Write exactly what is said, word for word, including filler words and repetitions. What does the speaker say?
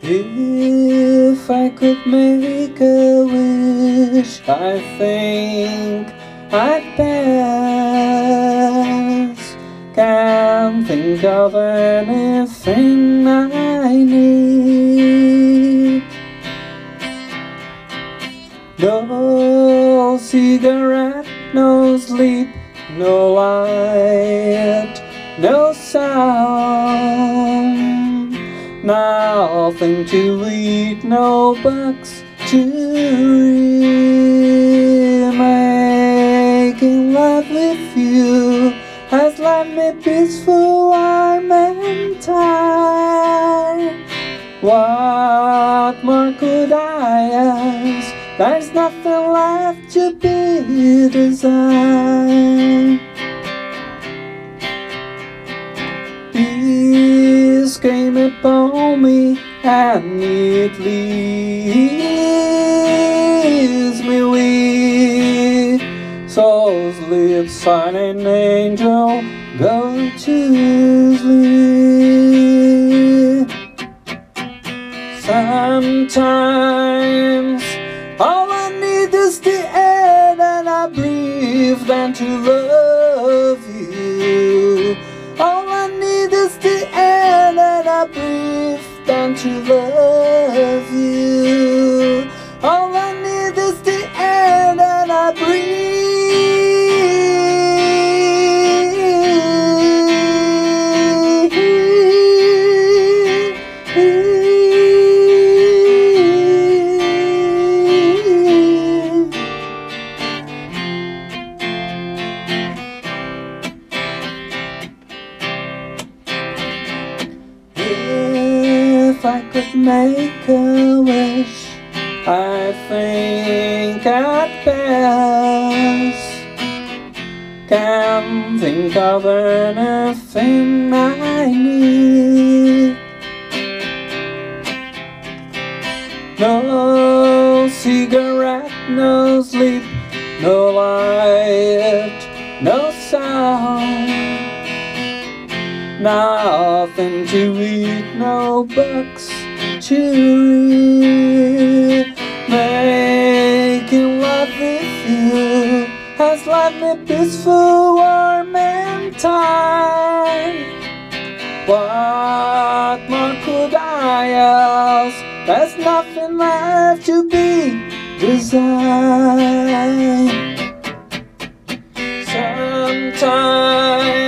If I could make a wish, I think I'd pass. Can't think of anything I need. No cigarette, no sleep, no light, no sound. Nothing to eat, no books to read. Making love with you has left me peaceful, warm and tired. What more could I ask? There's nothing left to be desired. Peace came upon me and it leaves me weak. So sleep, silent angel, go to sleep. Sometimes all I need is the air that I breathe and to love you. All I need is the air that I breathe and to love you. All I need is the air that I breathe. If I could make a wish, I think I'd pass. Can't think of anything I need. No cigarette, no sleep, no light, no sound. Nothing to eat, no books to read. Making love with you has left me peaceful, warm and tired. What more could I ask? There's nothing left to be desired. Sometimes